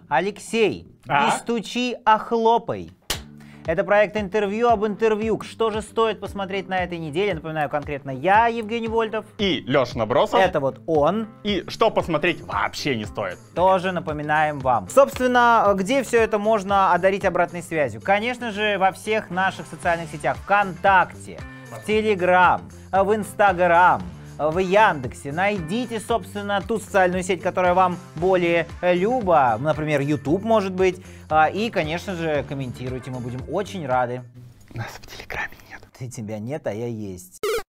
Алексей, не стучи, а хлопай. Это проект «Интервью об интервью». Что же стоит посмотреть на этой неделе? Напоминаю, конкретно я, Евгений Вольтов. И Леша Набросов. Это вот он. И что посмотреть вообще не стоит. Тоже напоминаем вам. Собственно, где все это можно одарить обратной связью? Конечно же, во всех наших социальных сетях. ВКонтакте, в Телеграм, в Инстаграм, в Яндексе. Найдите, собственно, ту социальную сеть, которая вам более люба, например, YouTube, может быть. И, конечно же, комментируйте, мы будем очень рады. Нас в Телеграме нет. Тебя нет, а я есть.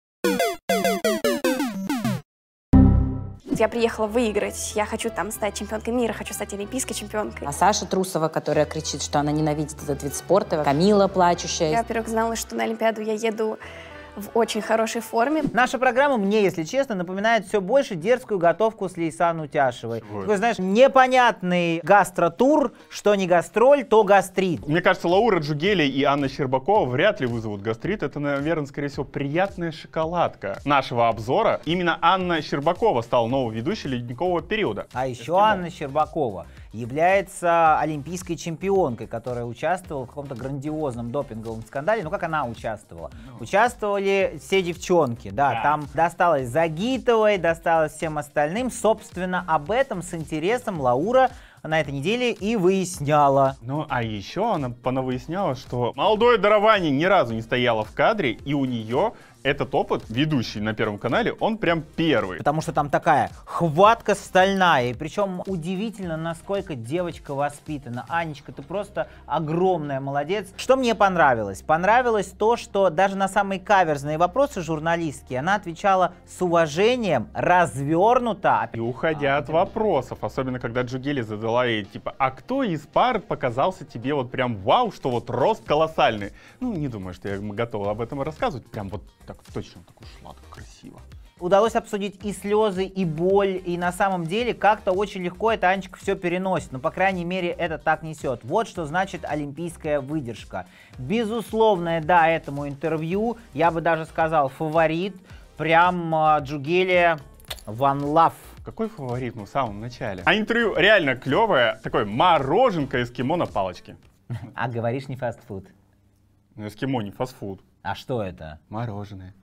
Я приехала выиграть, я хочу там стать чемпионкой мира, хочу стать олимпийской чемпионкой. А Саша Трусова, которая кричит, что она ненавидит этот вид спорта, Камила плачущая. Я, во-первых, знала, что на Олимпиаду я еду в очень хорошей форме. Наша программа мне, если честно, напоминает все больше дерзкую готовку с Лейсан Утяшевой. Такой, знаешь, непонятный гастротур, что не гастроль, то гастрит. Мне кажется, Лаура Джугели и Анна Щербакова вряд ли вызовут гастрит. Это, наверное, скорее всего, приятная шоколадка нашего обзора. Именно Анна Щербакова стала новой ведущей ледникового периода. А еще Анна Щербакова является олимпийской чемпионкой, которая участвовала в каком-то грандиозном допинговом скандале. Ну, как она участвовала? Участвовали все девчонки, да. Там досталось Загитовой, досталось всем остальным. Собственно, об этом с интересом Лаура на этой неделе и выясняла. Ну, а еще она понавыясняла, что молодое дарование ни разу не стояло в кадре, и у нее этот опыт, ведущий на Первом канале, он прям первый. Потому что там такая хватка стальная. И причем удивительно, насколько девочка воспитана. Анечка, ты просто огромная молодец. Что мне понравилось? Понравилось то, что даже на самые каверзные вопросы журналистские она отвечала с уважением, развернуто. И уходя от вопросов, особенно когда Джугели задала ей, типа, а кто из пар показался тебе вот прям вау, что вот рост колоссальный? Ну, не думаю, что я готова об этом рассказывать. Прям вот так точно, так ушла, так красиво. Удалось обсудить и слезы, и боль, и на самом деле как-то очень легко эта Анечка все переносит. Но, по крайней мере, это так несет. Вот что значит олимпийская выдержка. Безусловное да этому интервью, я бы даже сказал, фаворит. Прям Джугели One Love. Какой фаворит, ну, в самом начале. А интервью реально клевое, такое мороженка эскимо на палочке. А говоришь, не фастфуд. Ну, эскимо не фастфуд. А что это? Мороженое.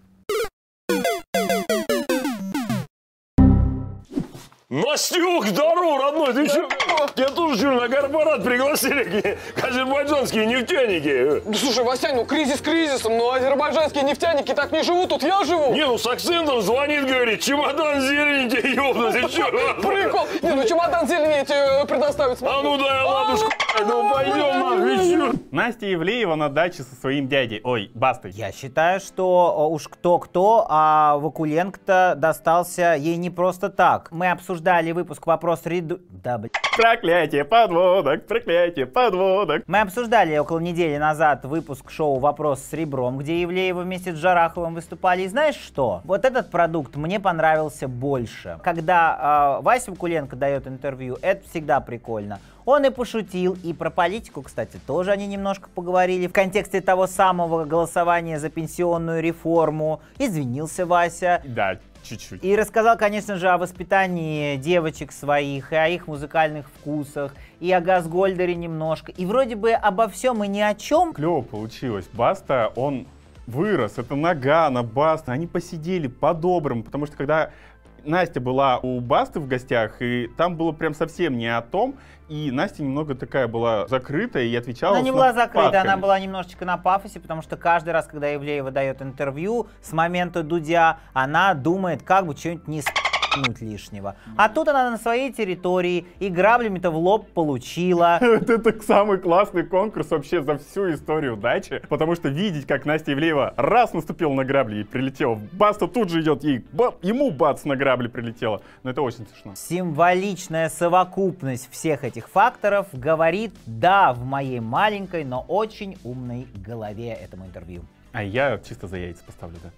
Настюх, здорово, родной, ты че? Тебя тоже что, на корпорат пригласили азербайджанские нефтяники? Ну, слушай, Васянь, ну кризис кризисом, но азербайджанские нефтяники так не живут, тут я живу. Не, ну с акцентом звонит, говорит, чемодан зелени тебе ёбнуть, ты че? Прикол, не, ну чемодан зелени я тебе предоставить смогу. А ну дай ладушку, ну пойдем нахуй. Настя Ивлеева на даче со своим дядей, ой, Бастой. Я считаю, что уж кто-кто, а Вакуленко-то достался ей не просто так. Мы обсуждали выпуск «Вопрос ряду...» Да, блин. Проклятие подводок, проклятие подводок. Мы обсуждали около недели назад выпуск шоу «Вопрос с ребром», где Ивлеева вместе с Джараховым выступали. И знаешь что? Вот этот продукт мне понравился больше. Когда Вася Вакуленко дает интервью, это всегда прикольно. Он и пошутил, и про политику, кстати, тоже они немножко поговорили. В контексте того самого голосования за пенсионную реформу. Извинился Вася. Да, чуть-чуть. И рассказал, конечно же, о воспитании девочек своих, и о их музыкальных вкусах, и о Газгольдере немножко. И вроде бы обо всем и ни о чем. Клево получилось. Баста, он вырос. Это Нагано, Баста. Они посидели по-доброму, потому что когда Настя была у Басты в гостях, и там было прям совсем не о том, и Настя немного такая была закрытая и отвечала. Она не была закрыта, она была немножечко на пафосе, потому что каждый раз, когда Ивлеева дает интервью, с момента Дудя, она думает, как бы что-нибудь не с***нуть лишнего. А тут она на своей территории и граблями-то в лоб получила. Это самый классный конкурс вообще за всю историю дачи, потому что видеть, как Настя Ивлеева раз наступила на грабли и прилетела, Баста тут же идет, ему бац на грабли прилетела. Но это очень смешно. Символичная совокупность всех этих факторов говорит «да» в моей маленькой, но очень умной голове этому интервью. А я чисто за яйца поставлю, да.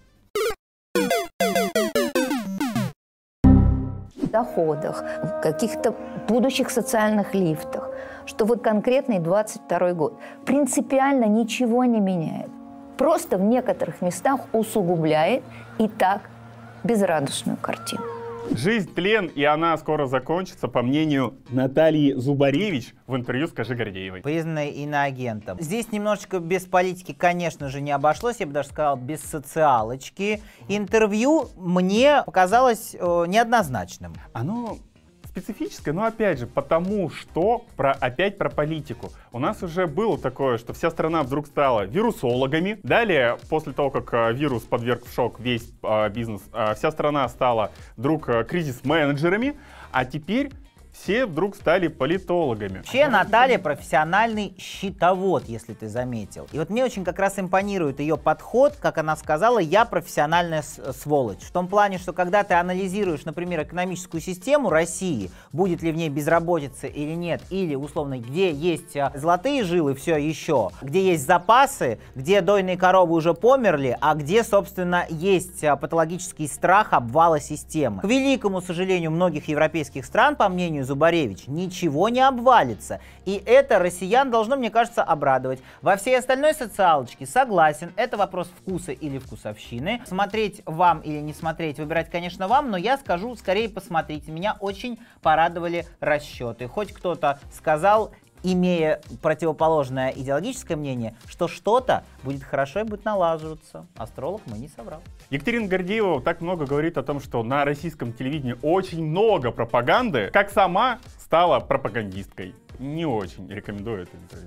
Доходах, в каких-то будущих социальных лифтах, что вот конкретный 22 год принципиально ничего не меняет. Просто в некоторых местах усугубляет и так безрадостную картину. Жизнь тлен, и она скоро закончится, по мнению Натальи Зубаревич в интервью «Скажи Гордеевой». Признанной иноагентом. Здесь немножечко без политики, конечно же, не обошлось, я бы даже сказал, без социалочки. Интервью мне показалось неоднозначным. Оно специфическое, но опять же, потому что опять про политику. У нас уже было такое, что вся страна вдруг стала вирусологами. Далее, после того, как вирус подверг в шок весь бизнес, вся страна стала вдруг кризис-менеджерами, а теперь все вдруг стали политологами. Вообще Наталья профессиональный счетовод, если ты заметил. И вот мне очень как раз импонирует ее подход, как она сказала, я профессиональная сволочь. В том плане, что когда ты анализируешь, например, экономическую систему России, будет ли в ней безработица или нет, или условно, где есть золотые жилы, все еще, где есть запасы, где дойные коровы уже померли, а где, собственно, есть патологический страх обвала системы. К великому сожалению многих европейских стран, по мнению Зубаревич, ничего не обвалится. И это россиян должно, мне кажется, обрадовать. Во всей остальной социалочке согласен, это вопрос вкуса или вкусовщины. Смотреть вам или не смотреть, выбирать, конечно, вам, но я скажу, скорее посмотрите. Меня очень порадовали расчеты. Хоть кто-то сказал, имея противоположное идеологическое мнение, что что-то будет хорошо и будет налаживаться. Астролог мы не соврал. Екатерина Гордеева так много говорит о том, что на российском телевидении очень много пропаганды, как сама стала пропагандисткой. Не очень рекомендую это интервью.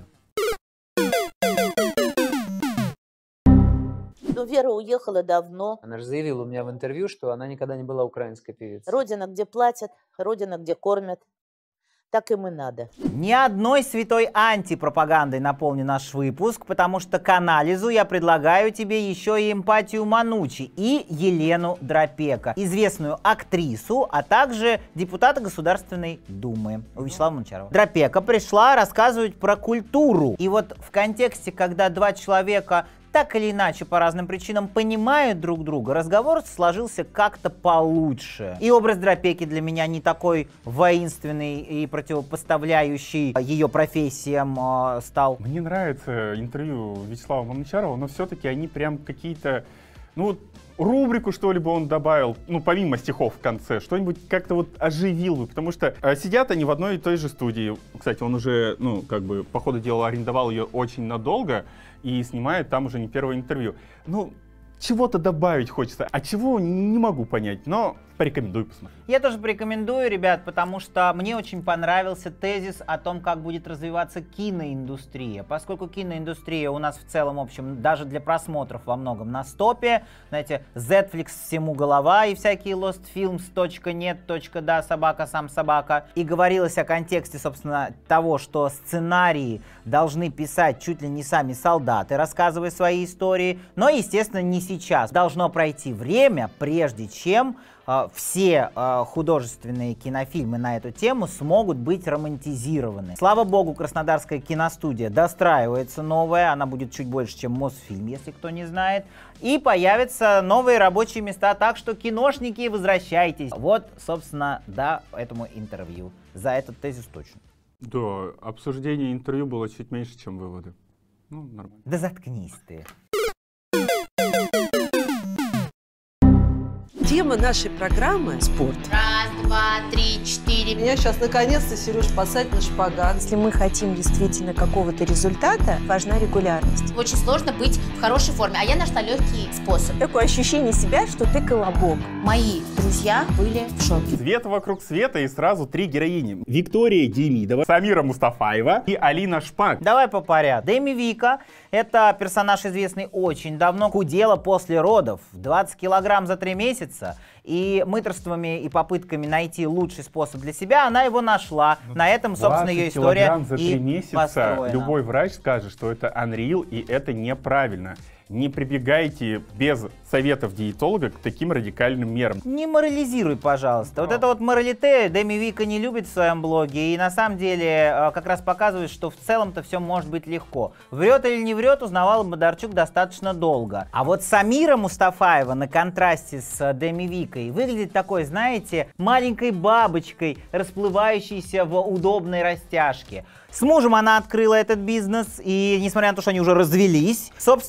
Ну, Вера уехала давно. Она же заявила у меня в интервью, что она никогда не была украинской певицей. Родина, где платят, родина, где кормят. Так им и надо. Ни одной святой антипропагандой наполни наш выпуск, потому что к анализу я предлагаю тебе еще и Эмпатию Манучи и Елену Драпека, известную актрису, а также депутата Государственной Думы у Вячеслава Мончарова. Драпека пришла рассказывать про культуру. И вот в контексте, когда два человека так или иначе по разным причинам понимают друг друга, разговор сложился как-то получше. И образ Драпеки для меня не такой воинственный и противопоставляющий ее профессиям стал. Мне нравится интервью Вячеслава Мончарова, но все-таки они прям какие-то, ну, рубрику, что ли, бы он добавил, ну, помимо стихов в конце, что-нибудь как-то вот оживил бы, потому что сидят они в одной и той же студии. Кстати, он уже, ну, как бы, по ходу дела арендовал ее очень надолго и снимает там уже не первое интервью. Ну, чего-то добавить хочется, а чего не могу понять, но порекомендую посмотреть. Я тоже порекомендую, ребят, потому что мне очень понравился тезис о том, как будет развиваться киноиндустрия. Поскольку киноиндустрия у нас в целом, в общем, даже для просмотров во многом на стопе. Знаете, Netflix всему голова и всякие lostfilms.net.да, собака, сам собака. И говорилось о контексте, собственно, того, что сценарии должны писать чуть ли не сами солдаты, рассказывая свои истории. Но, естественно, не сейчас. Должно пройти время, прежде чем все художественные кинофильмы на эту тему смогут быть романтизированы. Слава богу, Краснодарская киностудия достраивается новая, она будет чуть больше, чем Мосфильм, если кто не знает. И появятся новые рабочие места, так что, киношники, возвращайтесь. Вот, собственно, да, этому интервью. За этот тезис точно. Да, обсуждение интервью было чуть меньше, чем выводы. Ну, нормально. Да заткнись ты. Тема нашей программы – спорт. Раз, два, три, четыре. Меня сейчас наконец-то, Сереж, посадить на шпагат. Если мы хотим действительно какого-то результата, важна регулярность. Очень сложно быть в хорошей форме, а я нашла легкий способ. Такое ощущение себя, что ты колобок. Мои друзья были в шоке. Свет вокруг света и сразу три героини. Виктория Демидова, Самира Мустафаева и Алина Шпак. Давай по порядку. Дэми Вика — это персонаж, известный очень давно. Худела после родов. 20 килограмм за 3 месяца. И мыторствами и попытками найти лучший способ для себя она его нашла. На этом, собственно, ее история за 3 месяца построена. Любой врач скажет, что это unreal и это неправильно. Не прибегайте без советов диетолога к таким радикальным мерам. Не морализируй, пожалуйста. Вот это вот моралите Дэми Вика не любит в своем блоге. И на самом деле как раз показывает, что в целом-то все может быть легко. Врет или не врет, узнавала Бондарчук достаточно долго. А вот Самира Мустафаева на контрасте с Дэми Викой выглядит такой, знаете, маленькой бабочкой, расплывающейся в удобной растяжке. С мужем она открыла этот бизнес, и несмотря на то, что они уже развелись, собственно,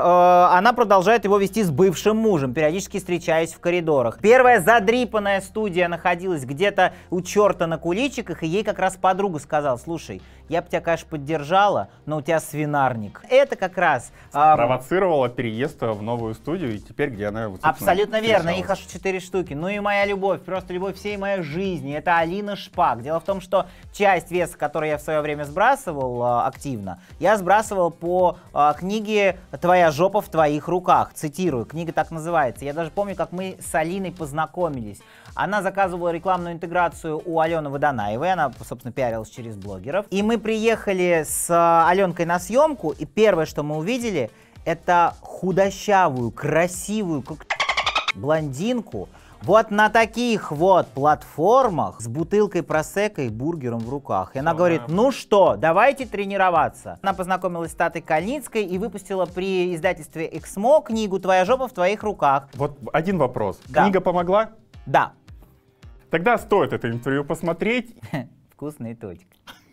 она продолжает его вести с бывшим мужем, периодически встречаясь в коридорах. Первая задрипанная студия находилась где-то у черта на куличиках, и ей как раз подруга сказала: слушай, я бы тебя, конечно, поддержала, но у тебя свинарник. Это как раз... Провоцировала переезд в новую студию, и теперь где она... Вот, абсолютно верно, их аж 4 штуки. Ну и моя любовь, просто любовь всей моей жизни, это Алина Шпак. Дело в том, что часть веса, который я в свое время сбрасывал активно, я сбрасывал по книге «Твоя жопа в твоих руках». Цитирую, книга так называется. Я даже помню, как мы с Алиной познакомились. Она заказывала рекламную интеграцию у Алены Водонаевой, она, собственно, пиарилась через блогеров. И мы приехали с Аленкой на съемку, и первое, что мы увидели, это худощавую, красивую, как блондинку, вот на таких вот платформах с бутылкой просекко и бургером в руках. И она говорит: ну что, давайте тренироваться. Она познакомилась с Татой Кальницкой и выпустила при издательстве «Эксмо» книгу «Твоя жопа в твоих руках». Вот один вопрос. Да. Книга помогла? Да. Тогда стоит это интервью посмотреть. Вкусный точка.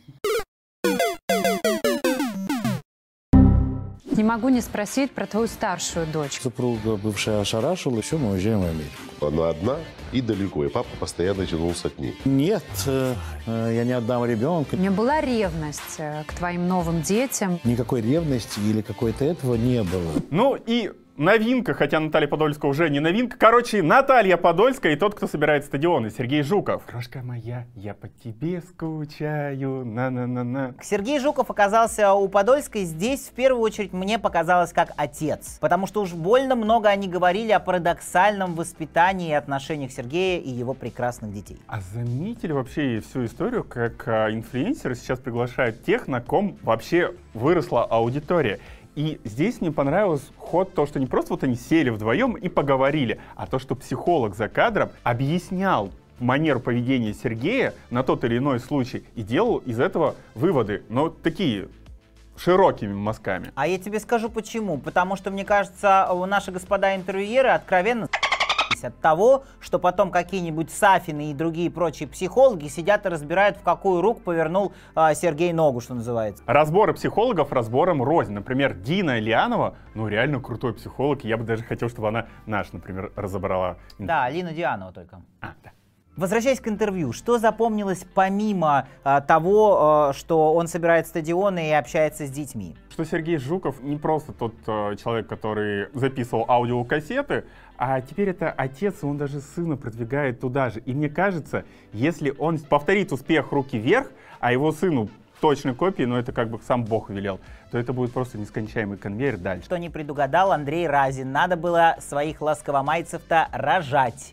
Не могу не спросить про твою старшую дочь. Супруга бывшая ошарашила, еще мы уезжаем в Америку. Она одна и далеко, и папа постоянно тянулся от ней. Нет, я не отдам ребенка. У меня была ревность к твоим новым детям. Никакой ревности или какой-то этого не было. Ну и новинка, хотя Наталья Подольская уже не новинка. Короче, Наталья Подольская и тот, кто собирает стадионы, Сергей Жуков. Крошка моя, я по тебе скучаю, на-на-на-на. Сергей Жуков оказался у Подольской здесь, в первую очередь, мне показалось, как отец. Потому что уж больно много они говорили о парадоксальном воспитании и отношениях Сергея и его прекрасных детей. А заметили вообще всю историю, как инфлюенсеры сейчас приглашают тех, на ком вообще выросла аудитория? И здесь мне понравился ход, то, что не просто вот они сели вдвоем и поговорили, а то, что психолог за кадром объяснял манеру поведения Сергея на тот или иной случай и делал из этого выводы, но такие широкими мазками. А я тебе скажу почему. Потому что, мне кажется, наши господа интервьюеры откровенно от того, что потом какие-нибудь Сафины и другие прочие психологи сидят и разбирают, в какую руку повернул Сергей ногу, что называется. Разборы психологов разбором рознь. Например, Дина Ильянова, ну реально крутой психолог. Я бы даже хотел, чтобы она наш, например, разобрала. Да, Лина Дианова только. Да. Возвращаясь к интервью, что запомнилось помимо того, что он собирает стадионы и общается с детьми? Что Сергей Жуков не просто тот человек, который записывал аудиокассеты, а теперь это отец, и он даже сына продвигает туда же. И мне кажется, если он повторит успех «Руки вверх», а его сыну точной копии, но это как бы сам Бог велел, то это будет просто нескончаемый конвейер дальше. Что не предугадал Андрей Разин, надо было своих ласковомайцев-то рожать.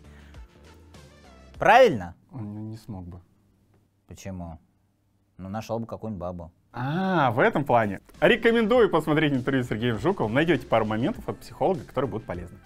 Правильно? Он не смог бы. Почему? Ну, нашел бы какую-нибудь бабу. В этом плане. Рекомендую посмотреть интервью с Сергеем Жуковым. Найдете пару моментов от психолога, которые будут полезны.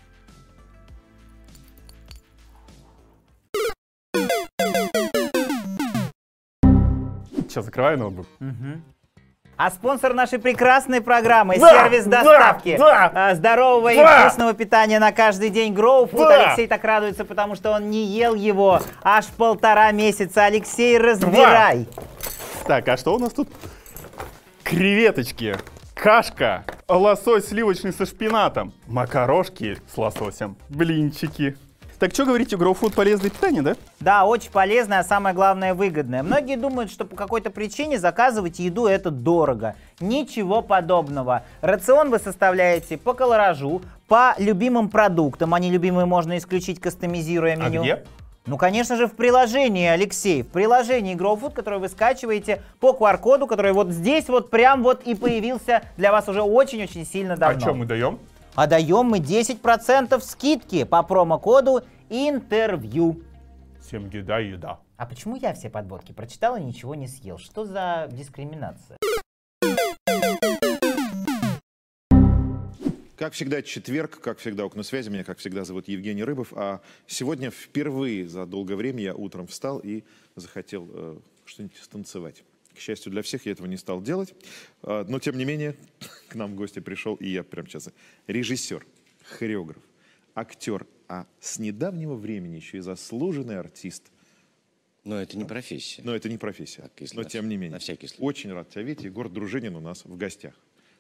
Сейчас закрываю ноутбук. А спонсор нашей прекрасной программы — сервис доставки здорового и вкусного питания на каждый день Grow Food. Алексей так радуется, потому что он не ел его аж 1,5 месяца. Алексей, разбирай. Так, а что у нас тут? Креветочки, кашка, лосось сливочный со шпинатом, макарошки с лососем, блинчики. Так что говорите, Grow Food полезное питание, да? Да, очень полезное, а самое главное выгодное. Многие думают, что по какой-то причине заказывать еду это дорого. Ничего подобного. Рацион вы составляете по колоражу, по любимым продуктам. Они любимые можно исключить, кастомизируя меню. А где? Ну, конечно же, в приложении, Алексей. В приложении Grow Food, которое вы скачиваете по QR-коду, который вот здесь вот прям вот и появился для вас уже очень-очень сильно давно. А что мы даем? А даем мы 10% скидки по промокоду интервью. Всем еда. А почему я все подводки прочитал и ничего не съел? Что за дискриминация? Как всегда, четверг, как всегда, «Окна связи». Меня, как всегда, зовут Евгений Рыбов. А сегодня впервые за долгое время я утром встал и захотел что-нибудь станцевать. К счастью для всех, я этого не стал делать. Но, тем не менее, к нам в гости пришел, и я прямо сейчас режиссер, хореограф, актер, а с недавнего времени еще и заслуженный артист. Но это не профессия. Но это не профессия. Но, тем не менее, на всякий случай. Очень рад тебя видеть. Егор Дружинин у нас в гостях.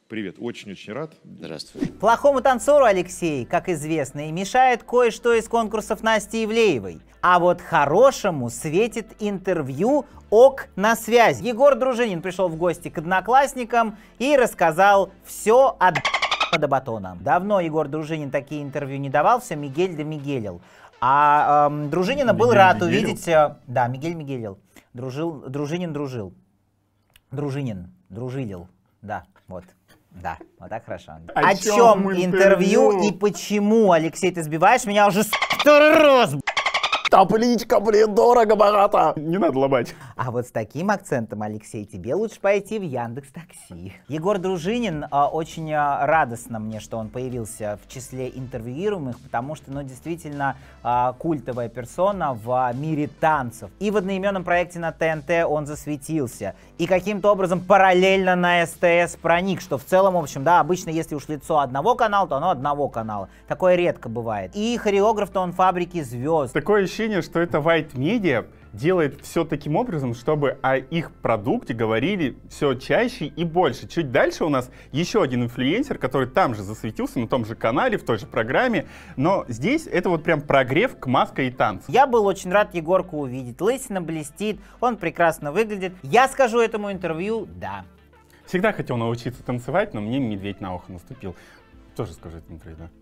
Привет, очень-очень рад. Здравствуй. Плохому танцору, Алексей, как известно, и мешает кое-что из конкурсов Насти Ивлеевой. А вот хорошему светит интервью «ОК на связь». Егор Дружинин пришел в гости к одноклассникам и рассказал все от до батона. Давно Егор Дружинин такие интервью не давал, все Мигель да Мигелил. А Дружинина был рад увидеть... Да, Мигель Мигелил. Дружинин дружил. Дружинин дружилил. Да, вот. Да, вот так хорошо. О чем интервью и почему, Алексей, ты сбиваешь меня уже второй раз? Табличка, блин, дорого-богато. Не надо ломать. А вот с таким акцентом, Алексей, тебе лучше пойти в Яндекс.Такси. Егор Дружинин очень радостно мне, что он появился в числе интервьюируемых, потому что, ну, действительно культовая персона в мире танцев. И в одноименном проекте на ТНТ он засветился. И каким-то образом параллельно на СТС проник, что в целом, в общем, да, обычно, если уж лицо одного канала, то оно одного канала. Такое редко бывает. И хореограф-то он фабрики звезд. Такое ощущение, что это White Media делает все таким образом, чтобы о их продукте говорили все чаще и больше. Чуть дальше у нас еще один инфлюенсер, который там же засветился, на том же канале, в той же программе, но здесь это вот прям прогрев к маске и танцу. Я был очень рад Егорку увидеть. Лысина блестит, он прекрасно выглядит. Я скажу этому интервью «да». Всегда хотел научиться танцевать, но мне медведь на ухо наступил. Тоже скажу это интервью, да.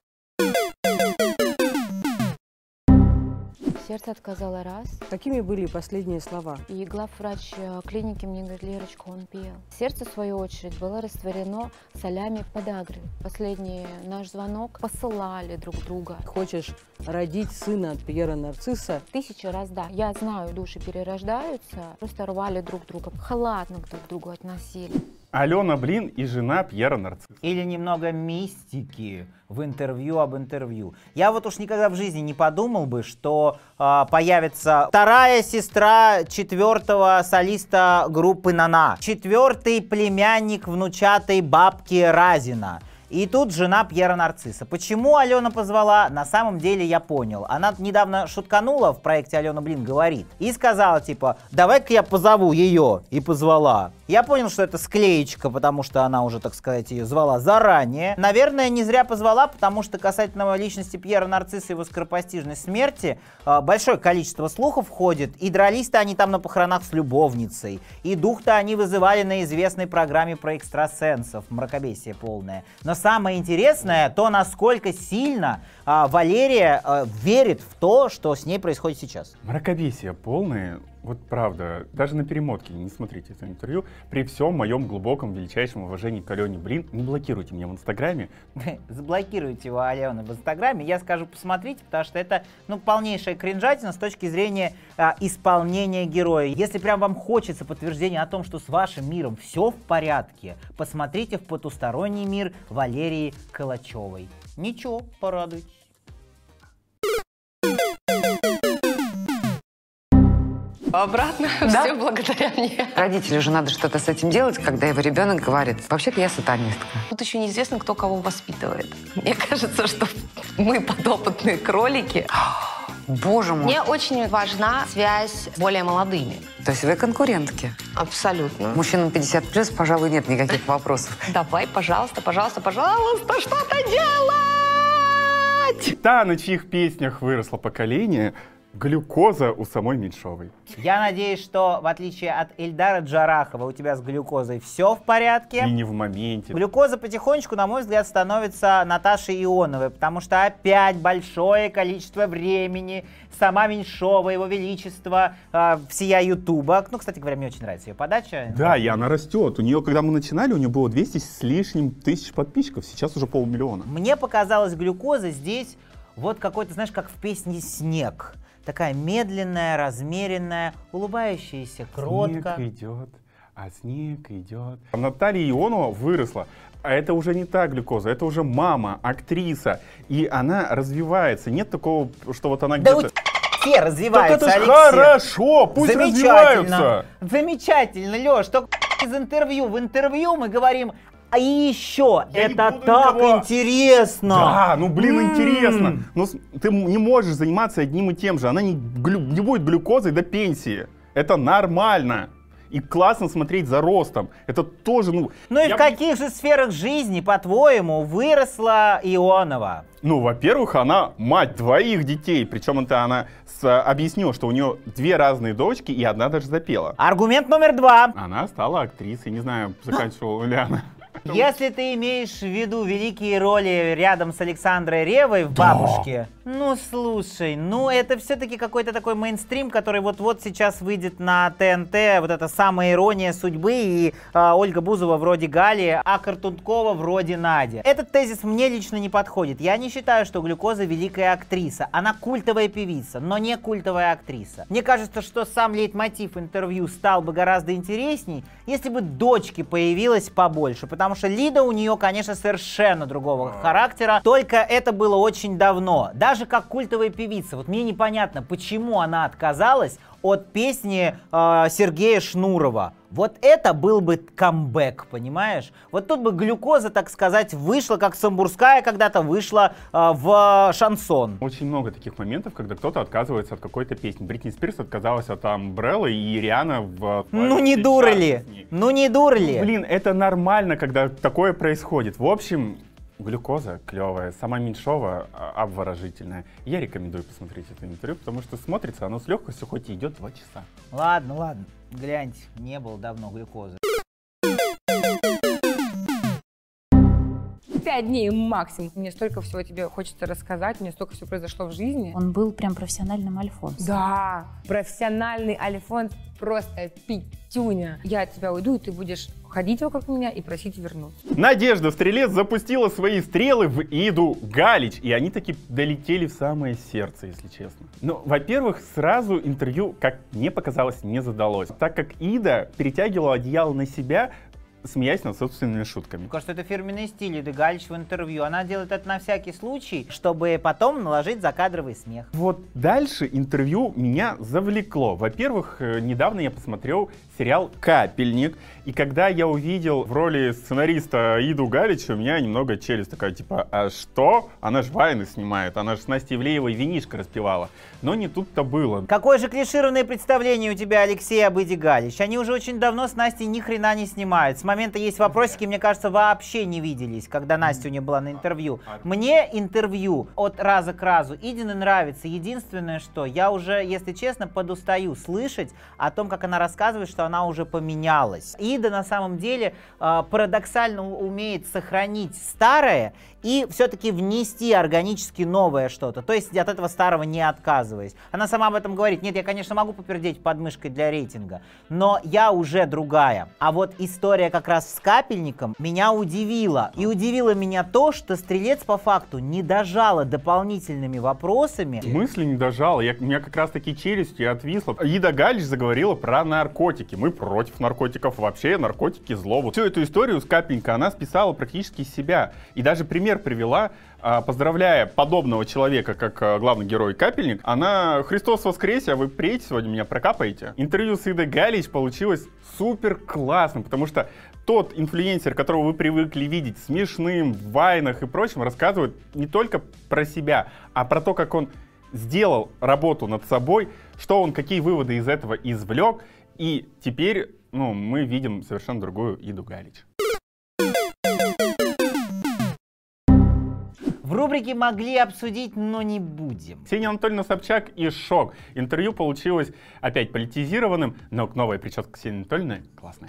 Сердце отказало раз. Какими были последние слова? И главврач клиники мне говорит: Лерочка, он пел. Сердце, в свою очередь, было растворено солями подагры. Последний наш звонок посылали друг друга. Хочешь родить сына от Пьера Нарцисса? 1000 раз да. Я знаю, души перерождаются. Просто рвали друг друга. Халатно друг к другу относили. Алена Блин и жена Пьера Нарцисса. Или немного мистики в интервью об интервью. Я вот уж никогда в жизни не подумал бы, что появится вторая сестра 4-го солиста группы «Нана», 4-й племянник внучатой бабки Разина. И тут жена Пьера Нарцисса. Почему Алена позвала? На самом деле я понял. Она недавно шутканула в проекте «Алена Блин говорит» и сказала типа: давай-ка я позову ее. И позвала. Я понял, что это склеечка, потому что она уже, так сказать, ее звала заранее. Наверное, не зря позвала, потому что касательно личности Пьера Нарцисса и его скоропостижной смерти большое количество слухов ходит. И дрались-то они там на похоронах с любовницей. И дух-то они вызывали на известной программе про экстрасенсов. Мракобесие полное. Но самое интересное то, насколько сильно Валерия верит в то, что с ней происходит сейчас. Мракобесие полное. Вот правда, даже на перемотке не смотрите это интервью. При всем моем глубоком, величайшем уважении к Алене Блин, не блокируйте меня в Инстаграме. Заблокируйте его, Алену, в Инстаграме. Я скажу, посмотрите, потому что это, ну, полнейшая кринжатина с точки зрения исполнения героя. Если прям вам хочется подтверждения о том, что с вашим миром все в порядке, посмотрите в потусторонний мир Валерии Калачевой. Ничего, порадуйтесь. Обратно, да? Все благодаря мне. Родителю же надо что-то с этим делать, когда его ребенок говорит: вообще-то я сатанистка. Тут еще неизвестно, кто кого воспитывает. Мне кажется, что мы подопытные кролики. Боже мой. Мне очень важна связь с более молодыми. То есть вы конкурентки? Абсолютно. Мужчинам 50+, пожалуй, нет никаких вопросов. Давай, пожалуйста, пожалуйста, пожалуйста, что-то делать! Та, на чьих песнях выросло поколение, глюкоза у самой Меньшовой. Я надеюсь, что в отличие от Эльдара Джарахова у тебя с глюкозой все в порядке. И не в моменте. Глюкоза потихонечку, на мой взгляд, становится Наташей Ионовой, потому что опять большое количество времени сама Меньшова, его величество, всея Ютуба. Ну, кстати говоря, мне очень нравится ее подача. Да, и она растет. У нее, когда мы начинали, у нее было 200 с лишним тысяч подписчиков, сейчас уже 500 000. Мне показалось, глюкоза здесь вот какой-то, знаешь, как в песне «Снег». Такая медленная, размеренная, улыбающаяся, кротко. Снег идет, а снег идет. Наталья Ионова выросла, а это уже не та глюкоза, это уже мама, актриса, и она развивается. Нет такого, что вот она да где-то... все развиваются, так это ж Алексей. хорошо, пусть развиваются. Замечательно, Леш, только из интервью в интервью мы говорим... А еще это так интересно. Да, ну блин, интересно. Но ты не можешь заниматься одним и тем же. Она не будет глюкозой до пенсии. Это нормально. И классно смотреть за ростом. Это тоже, ну... Ну и в каких же сферах жизни, по-твоему, выросла Ионова? Ну, во-первых, она мать 2 детей. Причем это она объяснила, что у нее 2 разные дочки, и одна даже запела. Аргумент номер 2. Она стала актрисой. Не знаю, заканчивала ли она. Если ты имеешь в виду великие роли рядом с Александрой Реввой в «Бабушке», ну слушай, ну это все-таки какой-то такой мейнстрим, который вот-вот сейчас выйдет на ТНТ, вот это самая ирония судьбы, и Ольга Бузова вроде Гали, а Картункова вроде Нади. Этот тезис мне лично не подходит. Я не считаю, что Глюкоза великая актриса. Она культовая певица, но не культовая актриса. Мне кажется, что сам лейтмотив интервью стал бы гораздо интересней, если бы дочки появилось побольше, потому что Лида у нее, конечно, совершенно другого характера, только это было очень давно. Даже как культовая певица, вот мне непонятно, почему она отказалась от песни Сергея Шнурова. Вот это был бы камбэк, понимаешь? Вот тут бы Глюкоза, так сказать, вышла, как Самбурская когда-то вышла в шансон. Очень много таких моментов, когда кто-то отказывается от какой-то песни. Бритни Спирс отказалась от Umbrella, и Риhanna в... Ну не дура ли? Ну не дура ли? Блин, это нормально, когда такое происходит. В общем... Глюкоза клевая, сама Меньшова обворожительная. Я рекомендую посмотреть это интервью, потому что смотрится оно с легкостью, хоть и идет 2 часа. Ладно, ладно, гляньте, не было давно Глюкозы. 5 дней максимум. Мне столько всего тебе хочется рассказать, мне столько всего произошло в жизни. Он был прям профессиональным альфонсом. Да, профессиональный альфонс, просто пятюня. Я от тебя уйду, и ты будешь ходить вокруг меня и просить вернуться. Надежда Стрелец запустила свои стрелы в Иду Галич, и они таки долетели в самое сердце, если честно. Ну, во-первых, сразу интервью, как мне показалось, не задалось, так как Ида перетягивала одеяло на себя, смеясь над собственными шутками. Мне кажется, это фирменный стиль Иды Галич в интервью. Она делает это на всякий случай, чтобы потом наложить закадровый смех. Вот дальше интервью меня завлекло. Во-первых, недавно я посмотрел сериал «Капельник», и когда я увидел в роли сценариста Иду Галич, у меня немного челюсть такая, типа, а что? Она ж вайны снимает, она же с Настей Ивлеевой винишко распевала. Но не тут-то было. Какое же клишированное представление у тебя, Алексей, об Иде Галич? Они уже очень давно с Настей ни хрена не снимают. С момента «Есть вопросики», мне кажется, вообще не виделись, когда Настя у нее была на интервью. Мне интервью от раза к разу Идины нравится. Единственное, что я уже, если честно, подустаю слышать о том, как она рассказывает, что она уже поменялась. Ида на самом деле парадоксально умеет сохранить старое и все-таки внести органически новое что-то. То есть от этого старого не отказываясь. Она сама об этом говорит. Нет, я, конечно, могу попердеть подмышкой для рейтинга, но я уже другая. А вот история как раз с Капельником меня удивила. И удивило меня то, что Стрелец по факту не дожала дополнительными вопросами. В смысле не дожала? У меня как раз таки челюсти отвисла. Ида Галич заговорила про наркотики. Мы против наркотиков. Вообще наркотики зло. Вот всю эту историю с Капельника она списала практически из себя. И даже пример привела, поздравляя подобного человека, как главный герой Капельник. Она: «Христос воскресе, а вы приедете сегодня, меня прокапаете?» Интервью с Идой Галич получилось супер классным, потому что тот инфлюенсер, которого вы привыкли видеть смешным, в вайнах и прочем, рассказывает не только про себя, а про то, как он сделал работу над собой, что он, какие выводы из этого извлек. И теперь, мы видим совершенно другую Иду Галич. В рубрике «Могли обсудить, но не будем». Ксения Анатольевна Собчак и шок. Интервью получилось опять политизированным, но новая прическа Ксении Анатольевны классная.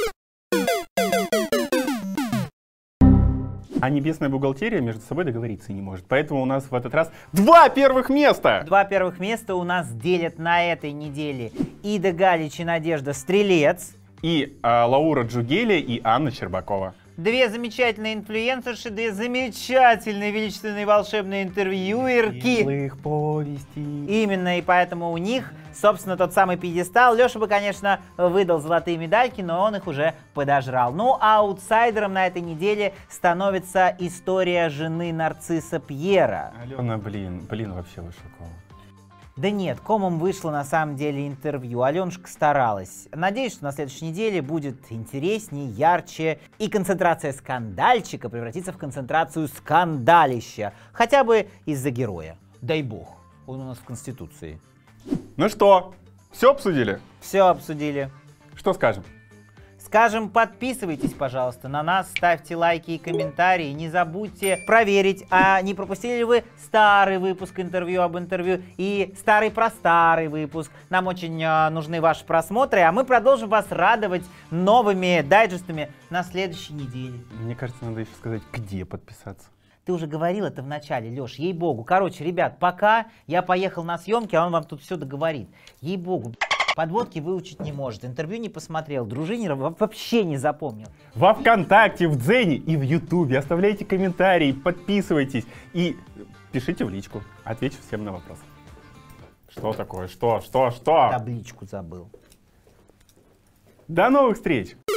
А небесная бухгалтерия между собой договориться не может. Поэтому у нас в этот раз 2 первых места! 2 первых места у нас делят на этой неделе Ида Галич и Надежда Стрелец. И Лаура Джугелия и Анна Щербакова. 2 замечательные инфлюенсерши, 2 замечательные величественные волшебные интервьюерки. Милых повестей. Именно, и поэтому у них, собственно, тот самый пьедестал. Леша бы, конечно, выдал золотые медальки, но он их уже подожрал. Ну, а аутсайдером на этой неделе становится история жены нарцисса Пьера. Алена, блин, вообще Вышакова. Да нет, комом вышло на самом деле интервью. Аленушка старалась. Надеюсь, что на следующей неделе будет интереснее, ярче, и концентрация скандальчика превратится в концентрацию скандалища. Хотя бы из-за героя. Дай бог, он у нас в Конституции. Ну что, все обсудили? Все обсудили. Что скажем? Скажем, подписывайтесь, пожалуйста, на нас, ставьте лайки и комментарии. Не забудьте проверить, а не пропустили ли вы старый выпуск интервью об интервью и старый про старый выпуск. Нам очень нужны ваши просмотры, а мы продолжим вас радовать новыми дайджестами на следующей неделе. Мне кажется, надо еще сказать, где подписаться. Ты уже говорил это в начале, Леш, ей-богу. Короче, ребят, пока я поехал на съемки, а он вам тут все договорит. Ей-богу. Подводки выучить не может, интервью не посмотрел, Дружинина вообще не запомнил. Во ВКонтакте, в Дзене и в Ютубе оставляйте комментарии, подписывайтесь и пишите в личку. Отвечу всем на вопросы. Что такое? Что? Табличку забыл. До новых встреч!